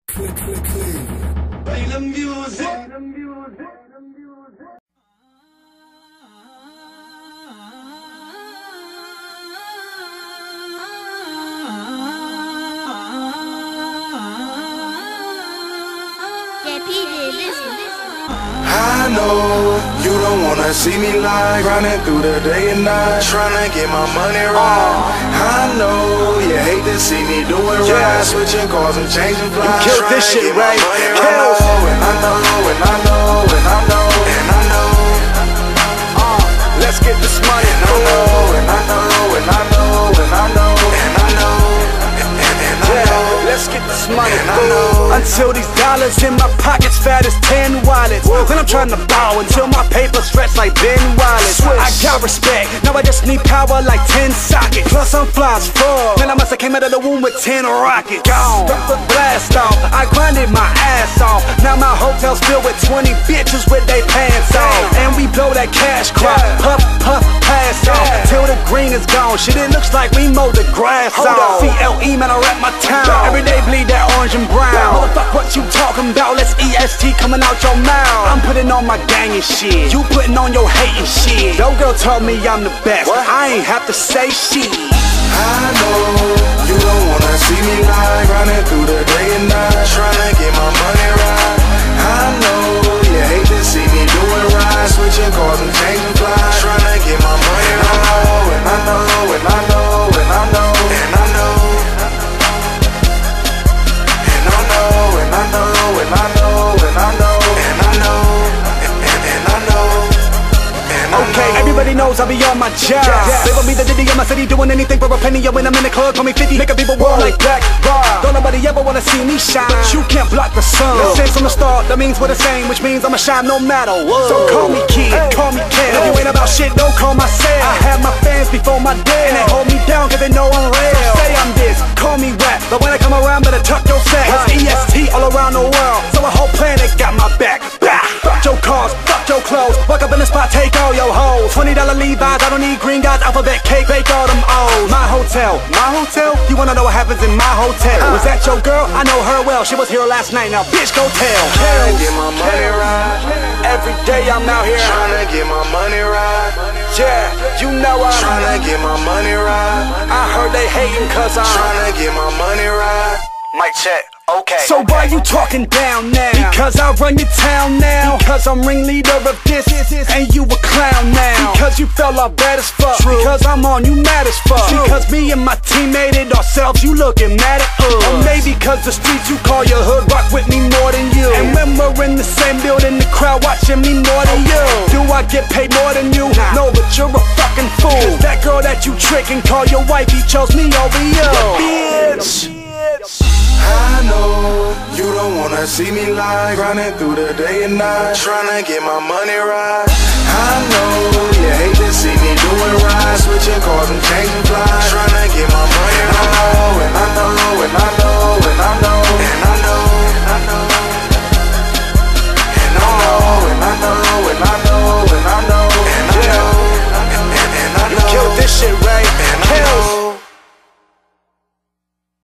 Play the music. I know you don't wanna see me lie, running through the day and night, trying to get my money right. I know you hate to see me doing right, switching cars and changing flights. You killed this shit, right? I know, and I know, and I know, and I know, and I know. Let's get this money. And I know, and I know, and I know, and I know, and I know. Let's get this money, fool. Until these dollars in my pockets fat as 10 wallets. Then I'm trying to bow until my paper stretch like Ben Wallace. I got respect, now I just need power like 10 sockets. Plus I'm fly as fuck, man I must have came out of the womb with 10 rockets. Gone, blast off, I grinded my ass off. Now my hotel's filled with 20 bitches with they pants off. And we blow that cash crop, puff, puff, pass off till the green is gone. Shit, it looks like we mowed the grass off. CLE, man, I rap my town. Every day bleed that orange and brown. Motherfuck, what you talking about? Let's EST coming out your mouth. I'm putting on my gang and shit, you putting on your hating shit. Yo girl told me I'm the best, I ain't have to say shit. I know you don't wanna see me lie, running through the day and night, trying to get my money right. I know you hate to see me doing right, switching cars and changing flights, trying to get my money right. And I know, and I know, and I know, and I know. And I know, and I know, and I know, and I know, and I know, and I know. Okay, everybody knows I be on my job. Label me the Diddy in my city, doing anything for a penny. Yo, when I'm in the club, call me 50, making people walk like Black Rob. Don't nobody ever wanna see me shine, but you can't block the sun. Since from the start, that means we're the same, which means I'ma shine no matter what. So call me kid, call me kid. If you ain't about shit, don't call myself. I have my fans before my day, and they hold me down cause they know I'm real. So say I'm this, call me rap, but when I come around, better tuck your sack. It's EST all around the world, so a whole planet got my back. Fuck your cars, fuck your clothes, walk up in the spot, take all your hoes. $20 Levi's, I don't need green guys, alphabet cake, bake all them O's. My hotel, you wanna know what happens in my hotel? Was that your girl? I know her well, she was here last night, now bitch go tell. Trying to get my money right, every day I'm out here trying to get my money right. Yeah, you know I'm trying to get my money right. I heard they hating cause I'm trying to get my money right. Mic check. Okay. So why you talking down now? Because I run your town now. Because I'm ringleader of this, and you a clown now. Because you fell off bad as fuck. True. Because I'm on you mad as fuck. True. Because me and my team made it ourselves, you looking mad at us. Or maybe because the streets you call your hood rock with me more than you. And when we're in the same building, the crowd watching me more than you. Do I get paid more than you? Nah. No, but you're a fucking fool. Cause that girl that you trick and call your wife, he chose me over you. Bitch. I know you don't wanna see me lie, running through the day and night, trying to get my money right. I